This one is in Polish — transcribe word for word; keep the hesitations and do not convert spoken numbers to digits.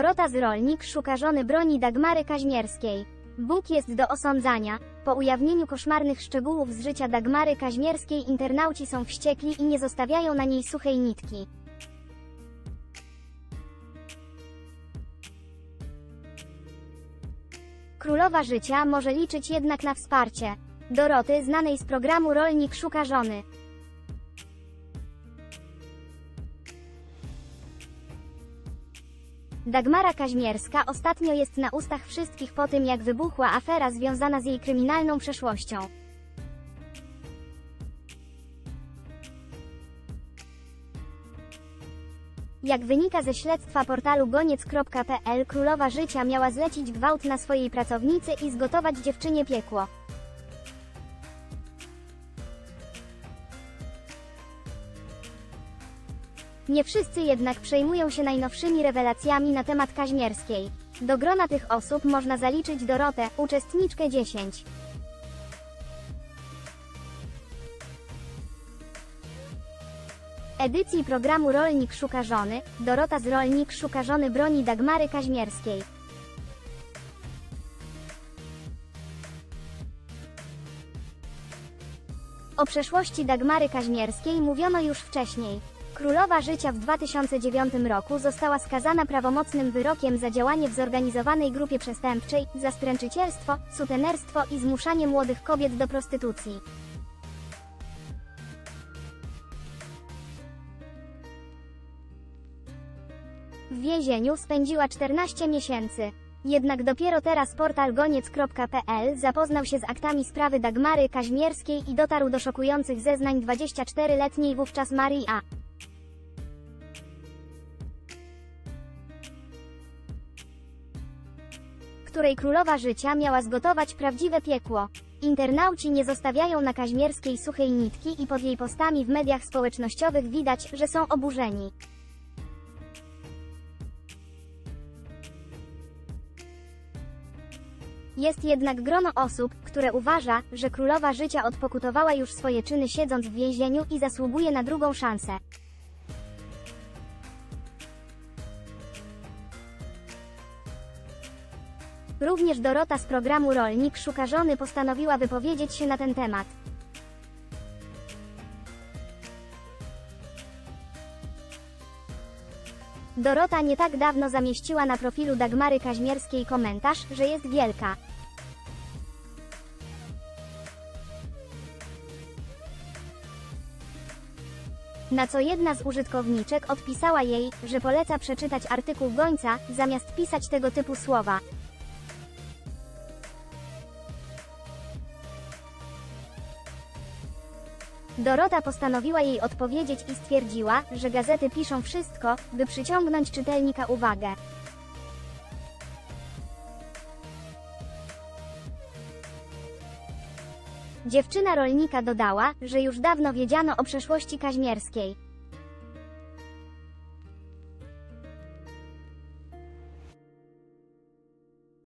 Dorota z Rolnik szuka żony broni Dagmary Kaźmierskiej. Bóg jest do osądzania. Po ujawnieniu koszmarnych szczegółów z życia Dagmary Kaźmierskiej internauci są wściekli i nie zostawiają na niej suchej nitki. Królowa życia może liczyć jednak na wsparcie Doroty, znanej z programu Rolnik szuka żony. Dagmara Kaźmierska ostatnio jest na ustach wszystkich po tym, jak wybuchła afera związana z jej kryminalną przeszłością. Jak wynika ze śledztwa portalu goniec kropka pe el, królowa życia miała zlecić gwałt na swojej pracownicy i zgotować dziewczynie piekło. Nie wszyscy jednak przejmują się najnowszymi rewelacjami na temat Kaźmierskiej. Do grona tych osób można zaliczyć Dorotę, uczestniczkę dziesięć. Edycji programu Rolnik szuka żony. Dorota z Rolnik szuka żony broni Dagmary Kaźmierskiej. O przeszłości Dagmary Kaźmierskiej mówiono już wcześniej. Królowa życia w dwa tysiące dziewiątym roku została skazana prawomocnym wyrokiem za działanie w zorganizowanej grupie przestępczej, za stręczycielstwo, sutenerstwo i zmuszanie młodych kobiet do prostytucji. W więzieniu spędziła czternaście miesięcy. Jednak dopiero teraz portal goniec kropka pe el zapoznał się z aktami sprawy Dagmary Kaźmierskiej i dotarł do szokujących zeznań dwudziestoczteroletniej wówczas Marii A. której królowa życia miała zgotować prawdziwe piekło. Internauci nie zostawiają na Kaźmierskiej suchej nitki i pod jej postami w mediach społecznościowych widać, że są oburzeni. Jest jednak grono osób, które uważa, że królowa życia odpokutowała już swoje czyny siedząc w więzieniu i zasługuje na drugą szansę. Również Dorota z programu Rolnik szuka żony postanowiła wypowiedzieć się na ten temat. Dorota nie tak dawno zamieściła na profilu Dagmary Kaźmierskiej komentarz, że jest wielka. Na co jedna z użytkowniczek odpisała jej, że poleca przeczytać artykuł Gońca, zamiast pisać tego typu słowa. Dorota postanowiła jej odpowiedzieć i stwierdziła, że gazety piszą wszystko, by przyciągnąć czytelnika uwagę. Dziewczyna rolnika dodała, że już dawno wiedziano o przeszłości Kaźmierskiej.